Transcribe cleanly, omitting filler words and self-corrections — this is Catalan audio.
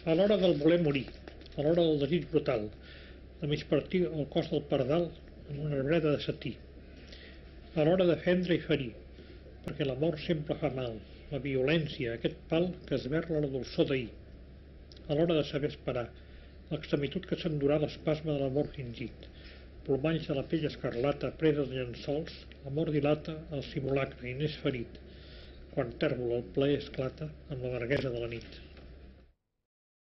A l'hora del voler morir, a l'hora del desig brutal, de mig partir el cos del pardal en una arbreda de setí, a l'hora de fendre i ferir, perquè la mort sempre fa mal, la violència, aquest pal que esberla la dolçor d'ahir, a l'hora de saber esperar, l'extremitud que s'endurà l'espasme de l'amor fingit, plomalls de la pell escarlata presa de llençols, l'amor dilata el simulacre i n'és ferit, quan tèrbol el plaer esclata amb l'amarguesa de la nit.